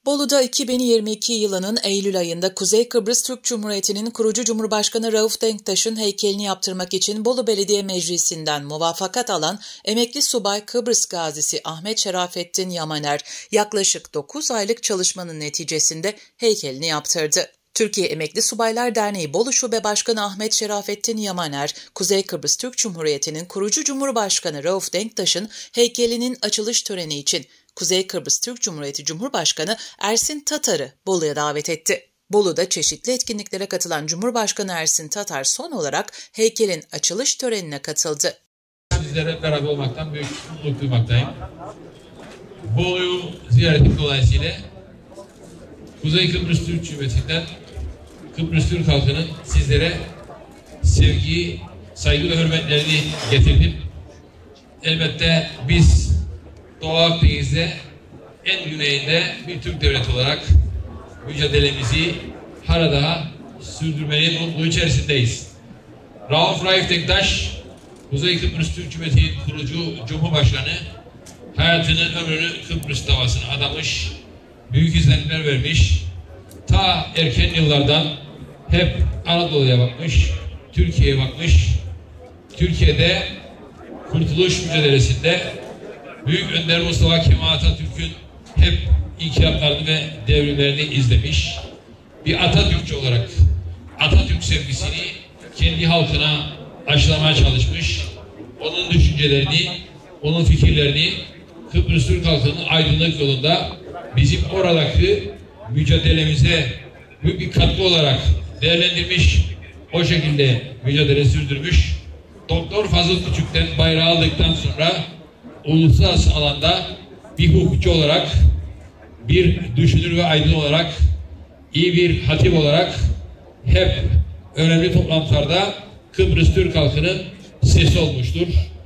Bolu'da 2022 yılının Eylül ayında Kuzey Kıbrıs Türk Cumhuriyeti'nin kurucu Cumhurbaşkanı Rauf Denktaş'ın heykelini yaptırmak için Bolu Belediye Meclisi'nden muvaffakat alan emekli subay Kıbrıs gazisi Ahmet Şerafettin Yamaner yaklaşık 9 aylık çalışmanın neticesinde heykelini yaptırdı. Türkiye Emekli Subaylar Derneği Bolu Şube Başkanı Ahmet Şerafettin Yamaner, Kuzey Kıbrıs Türk Cumhuriyeti'nin kurucu Cumhurbaşkanı Rauf Denktaş'ın heykelinin açılış töreni için Kuzey Kıbrıs Türk Cumhuriyeti Cumhurbaşkanı Ersin Tatar'ı Bolu'ya davet etti. Bolu'da çeşitli etkinliklere katılan Cumhurbaşkanı Ersin Tatar son olarak heykelin açılış törenine katıldı. Sizlerle beraber olmaktan büyük mutluluk duymaktayım. Bolu'yu ziyaretim dolayısıyla Kuzey Kıbrıs Türk Cumhuriyeti'nden Kıbrıs Türk halkının sizlere sevgi, saygı ve hürmetlerini getirdim. Elbette biz Doğu Akdeniz'de en güneyinde bir Türk devleti olarak mücadelemizi hala daha sürdürmenin mutluluğu içerisindeyiz. Rauf Denktaş, Kuzey Kıbrıs Türk Cumhuriyeti'nin kurucu Cumhurbaşkanı, hayatının ömrünü Kıbrıs davasına adamış, büyük izlenimler vermiş, ta erken yıllardan hep Anadolu'ya bakmış, Türkiye'ye bakmış, Türkiye'de kurtuluş mücadelesinde Büyük Önder Mustafa Kemal Atatürk'ün hep inkılaplarını ve devrimlerini izlemiş, bir Atatürkçü olarak Atatürk sevgisini kendi halkına aşılamaya çalışmış, onun düşüncelerini, onun fikirlerini Kıbrıs Türk halkının aydınlık yolunda bizim oradaki mücadelemize büyük bir katkı olarak değerlendirmiş, o şekilde mücadele sürdürmüş. Doktor Fazıl Küçük'ten bayrağı aldıktan sonra uluslararası alanda bir hukukçu olarak, bir düşünür ve aydın olarak, iyi bir hatip olarak hep önemli toplantılarda Kıbrıs Türk halkının sesi olmuştur.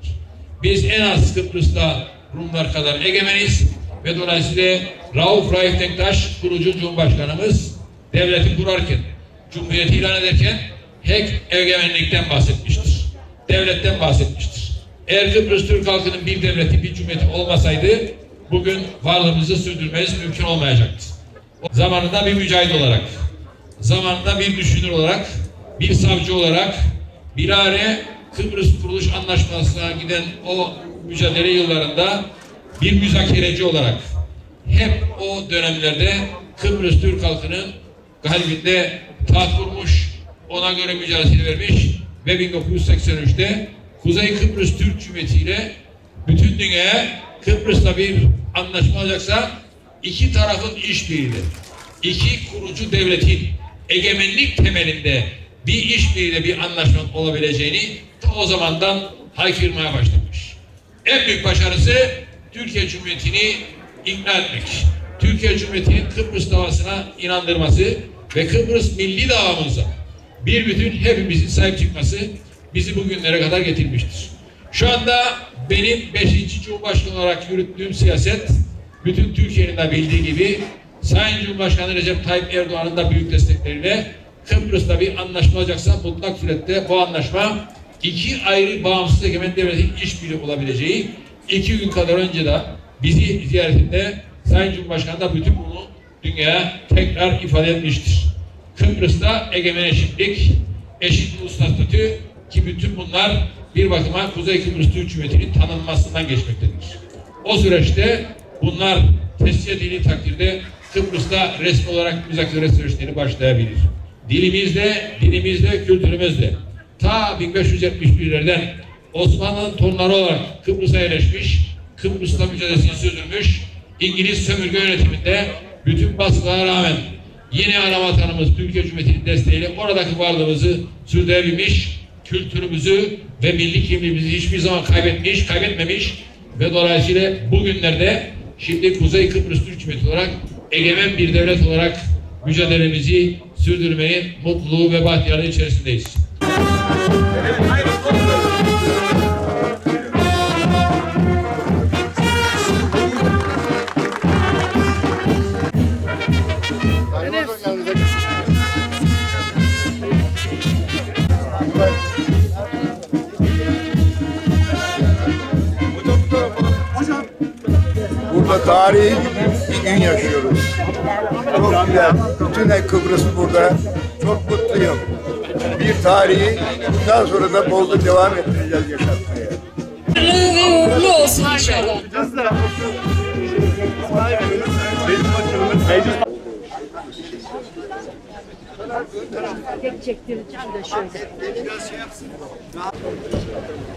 Biz en az Kıbrıs'ta Rumlar kadar egemeniz ve dolayısıyla Rauf Denktaş kurucu Cumhurbaşkanımız devleti kurarken, Cumhuriyeti ilan ederken hep egemenlikten bahsetmiştir. Devletten bahsetmiştir. Eğer Kıbrıs Türk halkının bir devleti, bir cumhuriyeti olmasaydı bugün varlığımızı sürdürmemiz mümkün olmayacaktı. Zamanında bir mücahit olarak, zamanında bir düşünür olarak, bir savcı olarak, bilahare Kıbrıs Kuruluş Anlaşması'na giden o mücadele yıllarında bir müzakereci olarak hep o dönemlerde Kıbrıs Türk halkının kalbinde taht kurmuş, ona göre mücadele vermiş ve 1983'te Kuzey Kıbrıs Türk Cumhuriyeti ile bütün dünyaya Kıbrıs'ta bir anlaşma olacaksa iki tarafın işbirliğiyle, iki kurucu devletin egemenlik temelinde bir işbirliğiyle bir anlaşma olabileceğini ta o zamandan haykırmaya başlamış. En büyük başarısı Türkiye Cumhuriyeti'ni ikna etmek. Türkiye Cumhuriyeti'nin Kıbrıs davasına inandırması ve Kıbrıs milli davamıza bir bütün hepimizin sahip çıkması bizi bugünlere kadar getirmiştir. Şu anda benim 5. Cumhurbaşkanı olarak yürüttüğüm siyaset bütün Türkiye'nin de bildiği gibi Sayın Cumhurbaşkanı Recep Tayyip Erdoğan'ın da büyük destekleriyle Kıbrıs'ta bir anlaşma olacaksa mutlak surette bu anlaşma iki ayrı bağımsız egemen devletin işbirliği olabileceği 2 gün kadar önce de bizi ziyaretinde Sayın Cumhurbaşkanı da bütün bunu dünyaya tekrar ifade etmiştir. Kıbrıs'ta egemen eşitlik, eşit uluslararası statü ki bütün bunlar bir bakıma Kuzey Kıbrıs Türk Cumhuriyeti'nin tanınmasından geçmektedir. O süreçte bunlar tescil edildiği takdirde Kıbrıs'ta resmi olarak müzakere süreçleri başlayabilir. Dilimizde, kültürümüzde ta 1571'lerden Osmanlı'nın torunları olarak Kıbrıs'a yerleşmiş, Kıbrıs'ta mücadelesini sürdürmüş, İngiliz sömürge yönetiminde bütün baskılara rağmen yeni ana vatanımız Türkiye Cumhuriyeti'nin desteğiyle oradaki varlığımızı sürdürebilmiş, kültürümüzü ve milli kimliğimizi hiçbir zaman kaybetmemiş ve dolayısıyla bugünlerde şimdi Kuzey Kıbrıs Türk Cumhuriyeti olarak egemen bir devlet olarak mücadelemizi sürdürmenin mutluluğu ve bahtiyarlığı içerisindeyiz. Burada tarihi gün yaşıyoruz. Çok güzel. Bütün Kıbrıs burada. Çok mutluyum. Bir tarihi bundan sonra da Bolu'da devam ettireceğiz yaşatmaya. Hayırlı ve uğurlu olsun inşallah. Tek çektireceğim de şöyle.